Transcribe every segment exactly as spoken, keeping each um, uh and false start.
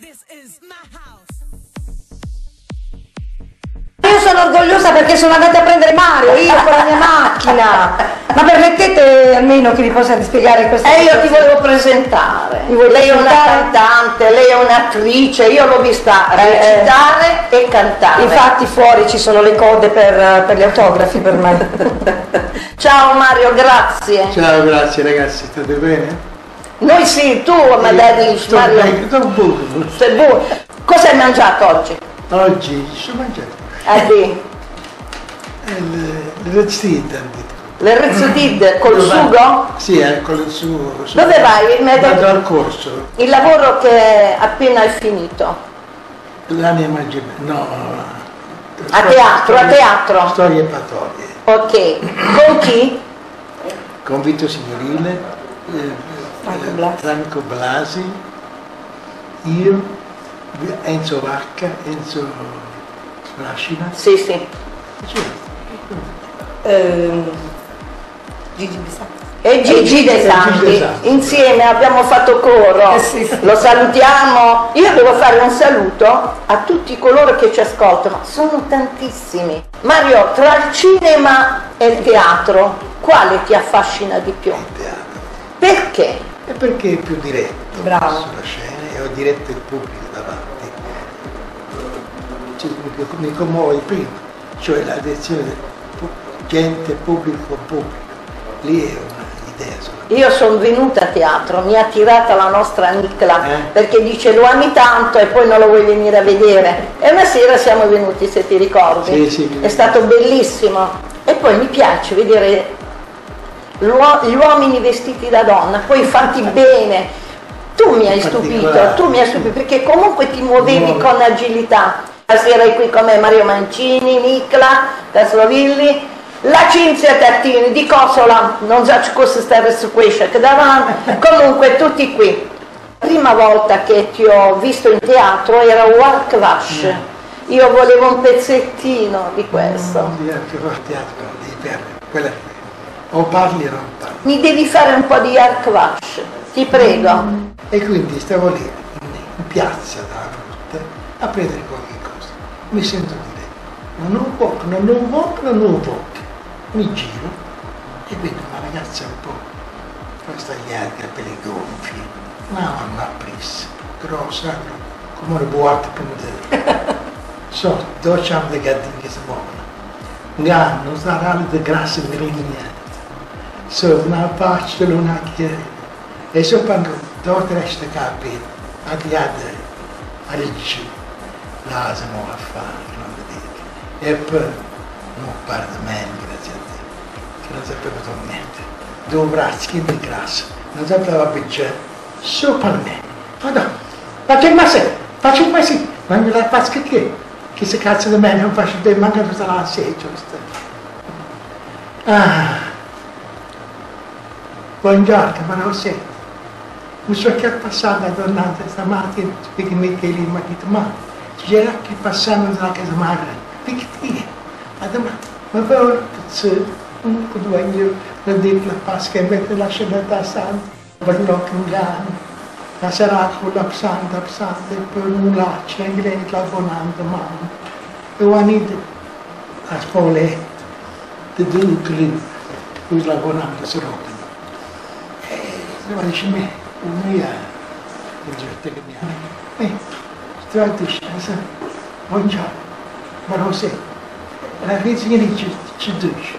Io sono orgogliosa perché sono andata a prendere Mario, io con la mia macchina. Ma permettete almeno che vi possa spiegare questa E io ti volevo presentare. Mi vuoi lei è una presentare? cantante, lei è un'attrice, io l'ho vista recitare eh, e cantare. Infatti fuori ci sono le code per, per gli autografi per me. Ciao Mario, grazie. Ciao, grazie ragazzi, state bene? Noi sì, tu magari Sto Mario. bene, sto buono. Sei buono. Cosa hai mangiato oggi? Oggi sto mangiando Eh, sì. eh, le, le rezzite. Le rezzotid col Dove vai? sugo? Sì, eh, con il sugo. Dove vai? Mi hai detto- Vado al corso. Il lavoro che appena hai finito. L'anima mangi- no. A teatro, a teatro. Storie patorie. Ok. Con chi? Con Vito Signorile, eh, Franco eh, Blasi. Franco Blasi, io, Enzo Vacca, Enzo Strascina. Sì, sì. Ehm, Gigi Bisacchi. E Gigi De Gigi Santi, De Santi. insieme abbiamo fatto coro, Eh sì, sì. lo salutiamo. Io devo fare un saluto a tutti coloro che ci ascoltano, sono tantissimi. Mario, tra il cinema e il teatro, quale ti affascina di più? Il teatro. Perché? E perché è più diretto Bravo. sulla scena e ho diretto il pubblico davanti. Cioè, mi, mi commuove prima, cioè la direzione del pu- gente, pubblico, pubblico. Lì è un'idea sola. Io sono venuta a teatro, mi ha attirata la nostra Nicla, Eh? perché dice lo ami tanto e poi non lo vuoi venire a vedere. E una sera siamo venuti, se ti ricordi. Sì, sì, mi È stato bellissimo. E poi mi piace vedere l'uo- gli uomini vestiti da donna, poi fatti bene. Tu mi hai stupito, Particolare. tu mi hai stupito, perché comunque ti muovevi Muove. con agilità. Stasera è qui con me Mario Mancini, Nicla, Taslovilli, la Cinzia Tattini, di Cosola, non so cosa stare su questo, che davanti, comunque tutti qui. La prima volta che ti ho visto in teatro era Walk Rush, io volevo un pezzettino di questo. Non devi anche fare teatro, devi perdere. Quella è. O parli o non parli. Mi devi fare un po' di Walk Rush, ti prego. E quindi stavo lì, in, in piazza da notte, a prendere qualche cosa. Mi sento dire, non ho poco, non ho poco, non ho poco. Mi giro e vedo una ragazza un po' frastagliata, capelli gonfi, una mamma presa, grossa, come una boate per so, dodici anni di gattini che si muovono. Ganno, sarà di grassa merinigna. So, una faccia, una chiesa. E so quando due tre sti capi, a diade, a ricci, là si muove a fare, che non lo dico. E poi, non parla di me, grazie a Dio, che non sapevo niente. Due bracci, che di grassa, non sapeva piacere, sopra me. Madonna, faccio il masse, faccio il masse, ma mi la faccio che che? Che se cazzo di me non faccio te, manca tutta la seggiola. Ah. Buongiorno, ma non sei. Mi sono che passata tornata stamattina, perché mi chiedi, mi ha detto, ma c'era che passano dalla casa madre, perché ti è? Ma poi un pezzo, un po' due anni, la dico la pasca e mette la scenetta santa, per l'occhio in gano, la serata con la psanta, psanta, e poi un laccio, e lei la bonanda, mamma. E ho anito a spoletta, di due lì, così la bonanda si rompe. E mi dice, me, un mia, il giorno che mi ha, e, sto discesa, buongiorno, ma non sei. La regina dice, ci dice,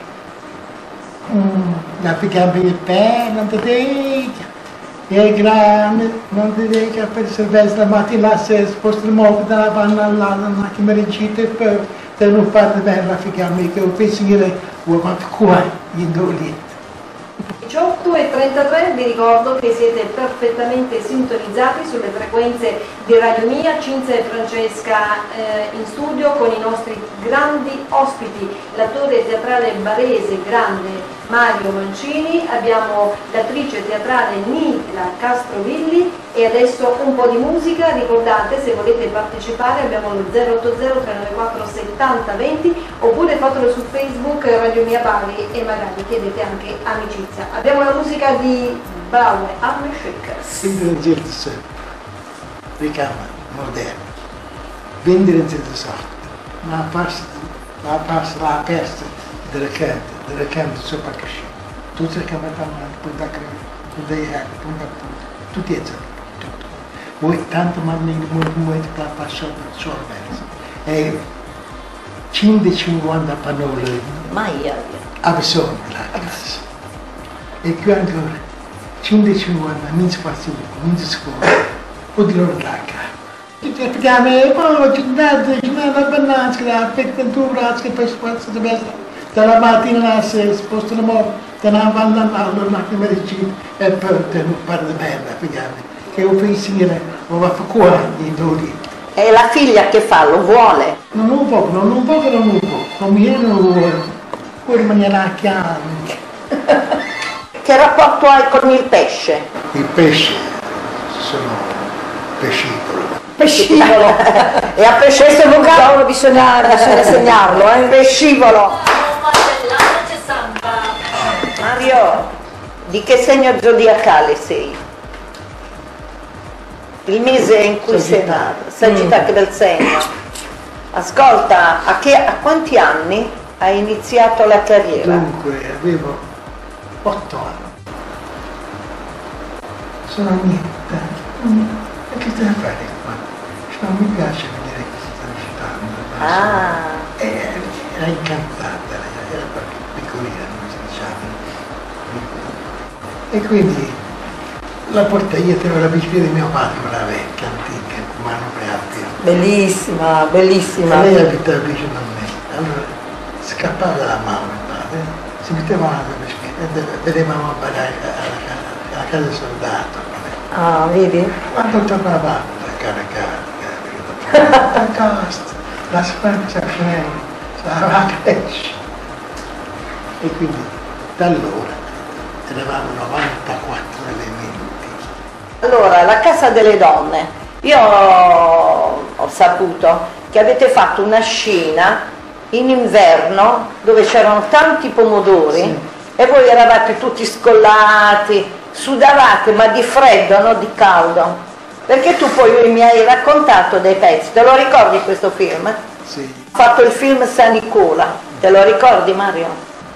la picchiamo il pè, non ti dica, è grande, non ti dica, per cerveza la mattina la sera, sposta il muovo dalla panna all'altra, ma che mi recita e poi, se non parte bene la picchiamo, che ho pensato che vuoi ma qua, gli do lì. diciotto e trentatré vi ricordo che siete perfettamente sintonizzati sulle frequenze di Radio Mia, Cinzia e Francesca eh, in studio con i nostri grandi ospiti, l'attore teatrale barese grande Mario Mancini, abbiamo l'attrice teatrale Nicla Castrovilli e adesso un po' di musica. Ricordate, se volete partecipare abbiamo lo zero otto zero tre nove quattro settanta venti oppure fatelo su Facebook Radio Mia Bari e magari chiedete anche amicizia. Abbiamo la musica di Bauer, Arme Shakers. Sempre nel giro di sempre, ricama. moderno, vendere in senza sorte, ma a farsi, ma a farsi la peste delle cante, delle cante sopra che scende. Tutti le camere da mano, poi da credere, poi da iaco, poi da punto, tutti e tutto. Poi tanto mammini, molti per passare per solo mezzo. E centocinquanta pannolini Maia. ha bisogno della casa. E più ancora, centocinquanta non spazio, non scuola, o di loro la casa. Tutti abbiamo, oh, c'è una banana, c'è una peccatura, c'è per spazio di mezzo. Dalla mattina alla sera, si spostano molto, da una banda all'altra, una medicina, e poi te non parla di merda, vediamo. Che ho pensiero, ho fatto cuore di due. E la figlia che fa? Lo vuole? Non un po', non un po', non un po', non mi viene un vuole, poi rimanere a chiave. Che rapporto hai con il pesce? I pesci sono pescicolo. Pescivolo. E a pesce Questo vocabolo bisogna, bisogna segnarlo, eh? pescivolo. Mario, di che segno zodiacale sei? Il mese in cui sei Sagittario. nato? Sagittario, che bel segno. Ascolta, a, che, a quanti anni hai iniziato la carriera? Dunque avevo otto anni. Sono niente. E che stai a fare qua? Non mi piace vedere questa città. Ah, E era incantata, era proprio piccolina, come si diceva. E quindi la portai, io tenevo la bicicletta di mio padre, quella vecchia, antica, con mano aperta. Bellissima, bellissima. E lei abitava vicino a me. Allora scappava dalla mamma e padre, si metteva alla bicicletta e vedevamo andare alla, alla casa del soldato. Ah, vedi? Quando tornava da cara cara, la costa, la spazia la cresce. E quindi da allora eravamo novantaquattro elementi. allora, la Casa delle Donne. Io ho, ho saputo che avete fatto una scena in inverno dove c'erano tanti pomodori, Sì. e voi eravate tutti scollati, sudavate, ma di freddo, non di caldo. Perché tu poi mi hai raccontato dei pezzi, te lo ricordi questo film? Sì. Ho fatto il film San Nicola, te lo ricordi Mario?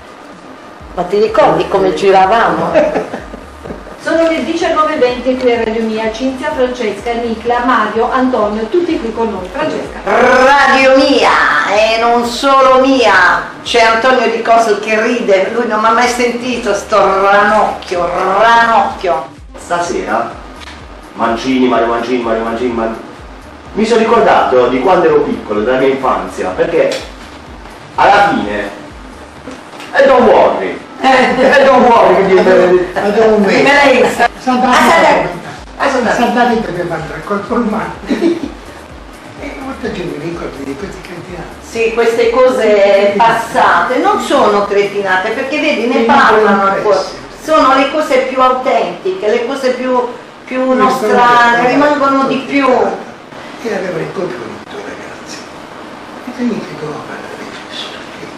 Ma ti ricordi come giravamo? Sono le diciannove e venti qui a Radio Mia, Cinzia, Francesca, Nicla, Mario, Antonio, tutti qui con noi. Francesca. Radio Mia, e non solo mia, c'è Antonio Di Cosel che ride, lui non mi ha mai sentito sto ranocchio, ranocchio. Stasera Mancini, Mario Mancini, Mario Mancini, Mario... mi sono ricordato di quando ero piccolo, della mia infanzia, perché alla fine e don't worry, e don't worry, che dice Abbiamo un mese. Melissa. Santa Ah, Santa- Rita. ah, Santa- Santa Rita deve andare col colmano. E molta gente mi ricorda di questi cretinati. Sì, queste cose passate non sono cretinate, perché vedi, ne parlano ancora, sono le cose più autentiche, le cose più, più nostrane, rimangono di più. E aveva il colpo di ragazzi. E te che come fare la riflessione?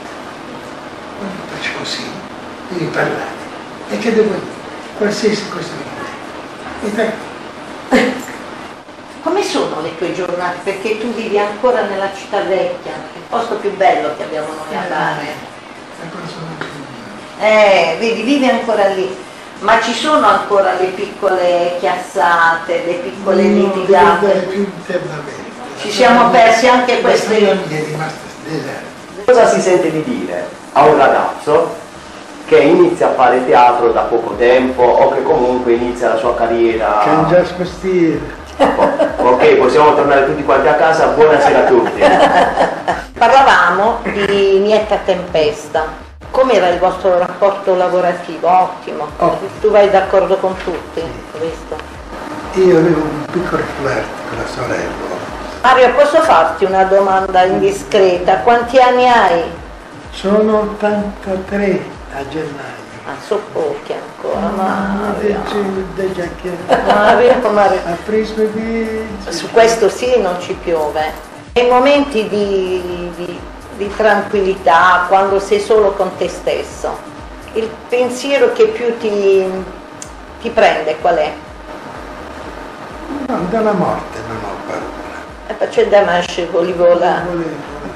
Quando faccio così, devi parlare. E che devo dire? Qualsiasi cosa mi dice. E te, Come sono le tue giornate? Perché tu vivi ancora nella città vecchia, il posto più bello che abbiamo noi a Bari. ancora sono qui. Eh, vedi, vivi ancora lì, ma ci sono ancora le piccole chiassate, le piccole Non devo litigate. dare più internamente. Ci siamo persi anche queste. La famiglia è rimasta deserta. cosa si sente di dire a un ragazzo che inizia a fare teatro da poco tempo o che comunque inizia la sua carriera? Cangia spostire. Ok, possiamo tornare tutti quanti a casa, buonasera a tutti. Parlavamo di Nietta Tempesta. Com'era il vostro rapporto lavorativo? Ottimo. Ottimo. Tu vai d'accordo con tutti, ho visto. Io avevo un piccolo flirt con la sorella. Mario, posso farti una domanda indiscreta? Quanti anni hai? Sono ottantatré a gennaio. Ah, so pochi ancora, Mario. Mario. Mario, Mario. Ha preso di... Su questo sì, non ci piove. Nei momenti di, di, di tranquillità, quando sei solo con te stesso, il pensiero che più ti, ti prende qual è? No, dalla morte non ho paura. c'è da nascere, volevola. Volevo.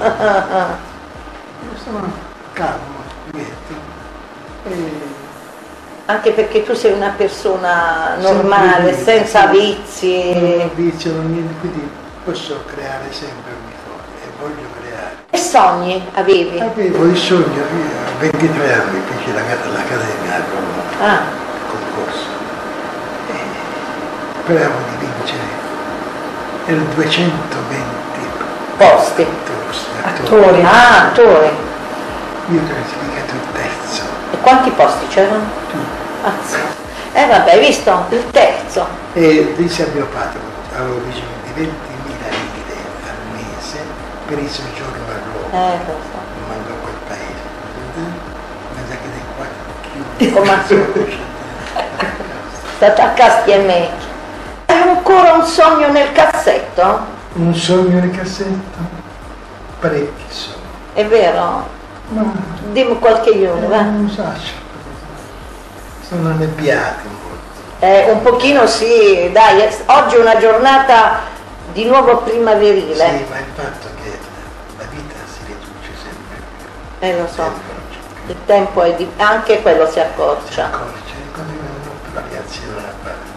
Io sono calmo, quieto. E Anche perché tu sei una persona normale, Sempre senza vizi. non ho vizi. vizio, non ho niente, quindi posso creare sempre ogni cosa e voglio creare. Che sogni avevi? Avevo il sogno, io a ventitré anni feci l'Accademia a Roma, Ah, concorso. E speravo di vincere. Erano duecentoventi posti. attori. Ah, attore. Io ho classificato il terzo. E quanti posti c'erano? Azza. Eh vabbè, hai visto? Il terzo. E disse a mio padre, avevo bisogno di ventimila lire al mese per il soggiorno a Roma. Eh, lo so. Mi mandò a quel paese. Ma già che dei qua chiudo. Come al solito. State a Castielmecchi. Hai ancora un sogno nel cassetto? Un sogno nel cassetto? Parecchi sogni. È vero? Ma Dimmi qualche uno, va. non so. Sono annebbiati molto. Eh, un pochino sì, dai, è- oggi è una giornata di nuovo primaverile. Sì, ma il fatto che la vita si riduce sempre più. Eh, lo so. Sempre non c'è più. Il tempo è di... anche quello si Si accorcia. accorge, quando non ho più la reazione a fare.